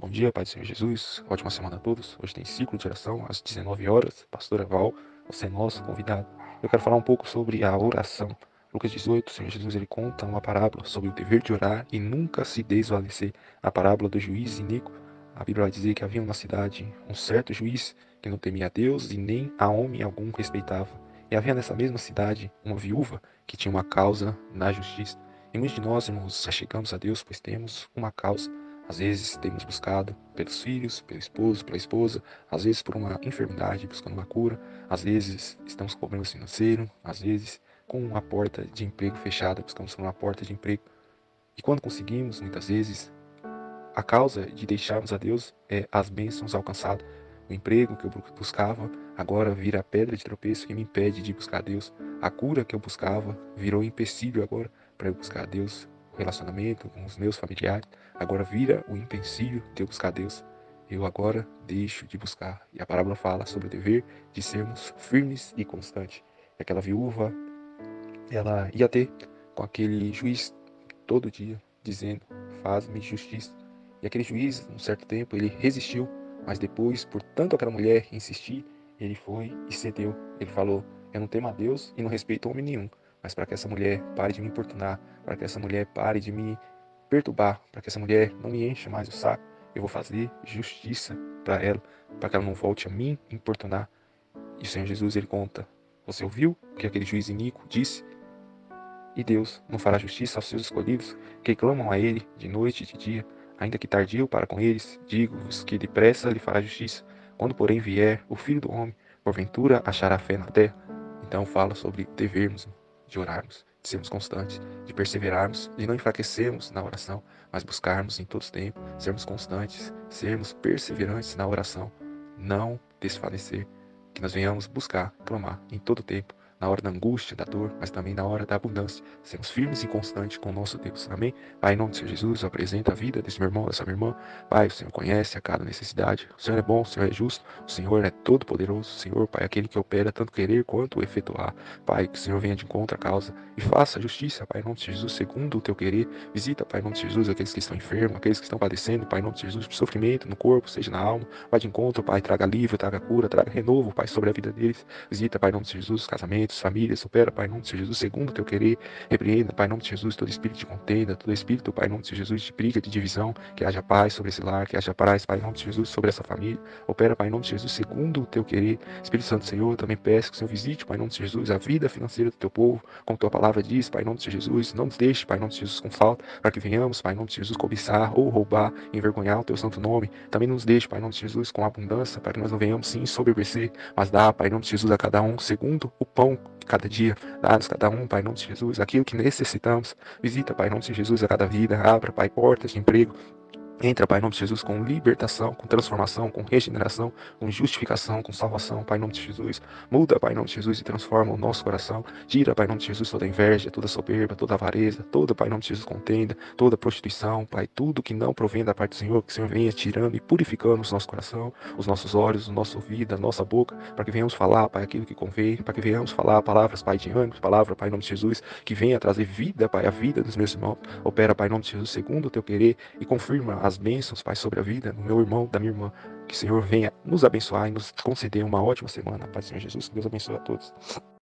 Bom dia, Pai do Senhor Jesus. Ótima semana a todos. Hoje tem ciclo de oração às 19 horas. Pastora Val, você é nosso convidado. Eu quero falar um pouco sobre a oração. Lucas 18, o Senhor Jesus ele conta uma parábola sobre o dever de orar e nunca se desvalecer. A parábola do juiz iníquo. A Bíblia vai dizer que havia uma cidade um certo juiz que não temia a Deus e nem a homem algum respeitava. E havia nessa mesma cidade uma viúva que tinha uma causa na justiça. E muitos de nós, irmãos, chegamos a Deus pois temos uma causa. Às vezes temos buscado pelos filhos, pelo esposo, pela esposa, às vezes por uma enfermidade, buscando uma cura, às vezes estamos com problemas financeiros, às vezes com uma porta de emprego fechada, buscamos por uma porta de emprego. E quando conseguimos, muitas vezes, a causa de deixarmos a Deus é as bênçãos alcançadas. O emprego que eu buscava agora vira a pedra de tropeço que me impede de buscar a Deus. A cura que eu buscava virou empecilho agora para eu buscar a Deus. O relacionamento com os meus familiares agora vira o empecilho de eu buscar a Deus. Eu agora deixo de buscar. E a parábola fala sobre o dever de sermos firmes e constantes. E aquela viúva, ela ia ter com aquele juiz todo dia, dizendo, faz-me justiça. E aquele juiz, um certo tempo, ele resistiu, mas depois, por tanto aquela mulher insistir, ele foi e cedeu. Ele falou, eu não temo a Deus e não respeito homem nenhum, mas para que essa mulher pare de me importunar, para que essa mulher pare de me perturbar, para que essa mulher não me encha mais o saco, eu vou fazer justiça para ela, para que ela não volte a me importunar. E o Senhor Jesus, ele conta, você ouviu o que aquele juiz iníquo disse? E Deus não fará justiça aos seus escolhidos, que clamam a ele de noite e de dia, ainda que tardio para com eles, digo-vos que depressa lhe fará justiça. Quando, porém, vier o Filho do Homem, porventura achará fé na terra? Então fala sobre devermos de orarmos, de sermos constantes, de perseverarmos, de não enfraquecermos na oração, mas buscarmos em todo tempo, sermos constantes, sermos perseverantes na oração, não desfalecer, que nós venhamos buscar, clamar em todo tempo, na hora da angústia, da dor, mas também na hora da abundância. Sermos firmes e constantes com o nosso Deus. Amém? Pai, em nome de Senhor Jesus, eu apresento a vida desse meu irmão, dessa minha irmã. Pai, o Senhor conhece a cada necessidade. O Senhor é bom, o Senhor é justo, o Senhor é todo poderoso. O Senhor, Pai, é aquele que opera tanto querer quanto efetuar. Pai, que o Senhor venha de encontro à causa e faça justiça, Pai, em nome de Jesus, segundo o teu querer. Visita, Pai, em nome de Jesus, aqueles que estão enfermos, aqueles que estão padecendo, Pai, em nome de Jesus, sofrimento no corpo, seja na alma. Vai de encontro, Pai, traga alívio, traga cura, traga renovo, Pai, sobre a vida deles. Visita, Pai, em nome de Jesus, casamentos, famílias, opera, Pai, em nome de Jesus, segundo o teu querer. Repreenda, Pai, em nome de Jesus, todo espírito de contenda, todo espírito, Pai, em nome de Jesus, de briga, de divisão, que haja paz sobre esse lar, que haja paz, Pai, em nome de Jesus, sobre essa família. Opera, Pai, em nome de Jesus, segundo o teu querer. Espírito Santo, Senhor, também peço que o Senhor visite, Pai, em nome de Jesus, a vida financeira do teu povo, como tua palavra diz, Pai, em nome de Jesus, não nos deixe, Pai, em nome de Jesus, com falta, para que venhamos, Pai, em nome de Jesus, cobiçar ou roubar, envergonhar o teu santo nome. Também não nos deixe, Pai, em nome de Jesus, com abundância, para que nós não venhamos, sim, soberbecer, mas dá, Pai, em nome de Jesus, a cada um, segundo o pão de cada dia. Dá-nos cada um, Pai, em nome de Jesus, aquilo que necessitamos. Visita, Pai, em nome de Jesus, a cada vida. Abra, Pai, portas de emprego. Entra, Pai, em nome de Jesus, com libertação, com transformação, com regeneração, com justificação, com salvação, Pai, em nome de Jesus. Muda, Pai, em nome de Jesus, e transforma o nosso coração. Tira, Pai, em nome de Jesus, toda inveja, toda soberba, toda avareza, toda, Pai, em nome de Jesus, contenda, toda prostituição, Pai, tudo que não provém da parte do Senhor, que o Senhor venha tirando e purificando o nosso coração, os nossos olhos, o nosso ouvido, a nossa boca, para que venhamos falar, Pai, aquilo que convém, para que venhamos falar palavras, Pai, de ânimo, palavra, Pai, em nome de Jesus, que venha trazer vida, Pai, a vida dos meus irmãos. Opera, Pai, em nome de Jesus, segundo o teu querer, e confirma as bênçãos, Pai, sobre a vida do meu irmão, da minha irmã. Que o Senhor venha nos abençoar e nos conceder uma ótima semana. Pai, Senhor Jesus, que Deus abençoe a todos.